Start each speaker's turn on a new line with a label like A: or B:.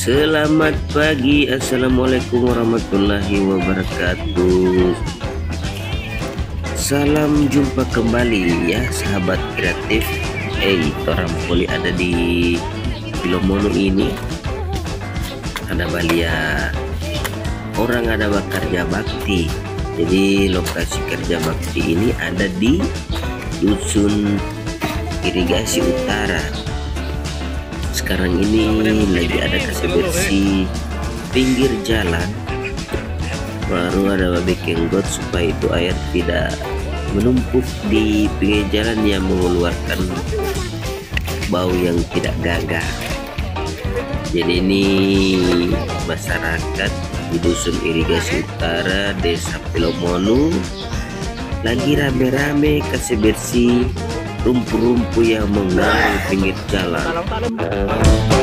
A: Selamat pagi, assalamualaikum warahmatullahi wabarakatuh. Salam jumpa kembali ya sahabat kreatif. Orang poli ada di Filomono ini. Ada balia orang ada kerja bakti. Jadi lokasi kerja bakti ini ada di Dusun Irigasi Utara. Sekarang ini lagi ada kasih bersih pinggir jalan, baru ada bikin got supaya itu air tidak menumpuk di pinggir jalan yang mengeluarkan bau yang tidak gagah. Jadi ini masyarakat di Dusun Irigasi Utara Desa Filomono lagi rame-rame kasih bersih rumput-rumput yang mengalir pinggir jalan.